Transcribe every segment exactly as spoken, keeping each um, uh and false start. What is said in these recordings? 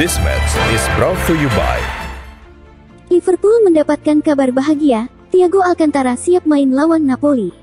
This match is brought to you by Liverpool mendapatkan kabar bahagia, Thiago Alcantara siap main lawan Napoli.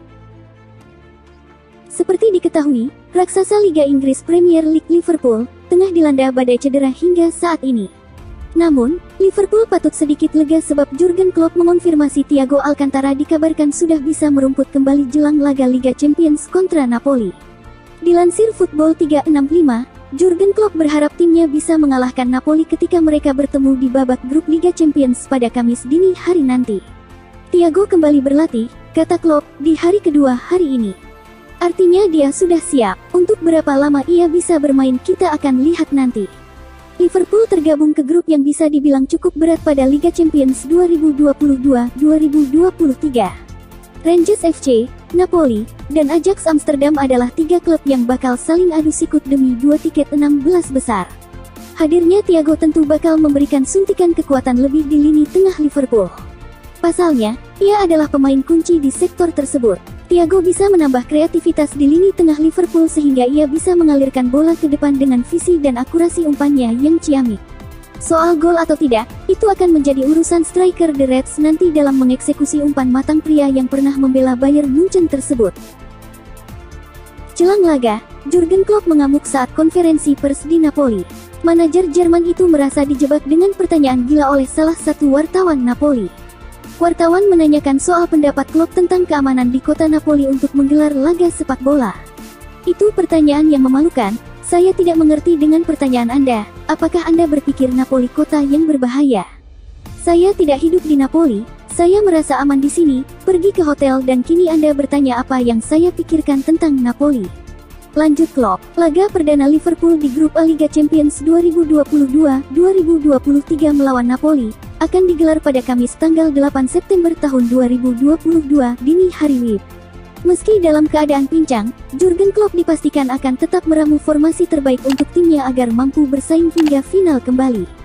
Seperti diketahui, raksasa Liga Inggris Premier League Liverpool tengah dilanda badai cedera hingga saat ini. Namun, Liverpool patut sedikit lega sebab Jurgen Klopp mengonfirmasi Thiago Alcantara dikabarkan sudah bisa merumput kembali jelang laga Liga Champions kontra Napoli. Dilansir Football tiga enam lima, Jurgen Klopp berharap timnya bisa mengalahkan Napoli ketika mereka bertemu di babak grup Liga Champions pada Kamis dini hari nanti. Thiago kembali berlatih, kata Klopp, di hari kedua hari ini. Artinya dia sudah siap. Untuk berapa lama ia bisa bermain kita akan lihat nanti. Liverpool tergabung ke grup yang bisa dibilang cukup berat pada Liga Champions dua ribu dua puluh dua dua ribu dua puluh tiga. Rangers F C, Napoli, dan Ajax Amsterdam adalah tiga klub yang bakal saling adu sikut demi dua tiket enam belas besar. Hadirnya Thiago tentu bakal memberikan suntikan kekuatan lebih di lini tengah Liverpool. Pasalnya, ia adalah pemain kunci di sektor tersebut. Thiago bisa menambah kreativitas di lini tengah Liverpool sehingga ia bisa mengalirkan bola ke depan dengan visi dan akurasi umpannya yang ciamik. Soal gol atau tidak, itu akan menjadi urusan striker The Reds nanti dalam mengeksekusi umpan matang pria yang pernah membela Bayern Munchen tersebut. Jelang laga, Jurgen Klopp mengamuk saat konferensi pers di Napoli. Manajer Jerman itu merasa dijebak dengan pertanyaan gila oleh salah satu wartawan Napoli. Wartawan menanyakan soal pendapat Klopp tentang keamanan di kota Napoli untuk menggelar laga sepak bola. Itu pertanyaan yang memalukan. Saya tidak mengerti dengan pertanyaan Anda. Apakah Anda berpikir Napoli kota yang berbahaya? Saya tidak hidup di Napoli. Saya merasa aman di sini. Pergi ke hotel dan kini Anda bertanya apa yang saya pikirkan tentang Napoli. Lanjut Klopp, laga perdana Liverpool di grup A Liga Champions dua ribu dua puluh dua dua ribu dua puluh tiga melawan Napoli akan digelar pada Kamis tanggal delapan September tahun dua ribu dua puluh dua dini hari W I B. Meski dalam keadaan pincang, Jurgen Klopp dipastikan akan tetap meramu formasi terbaik untuk timnya agar mampu bersaing hingga final kembali.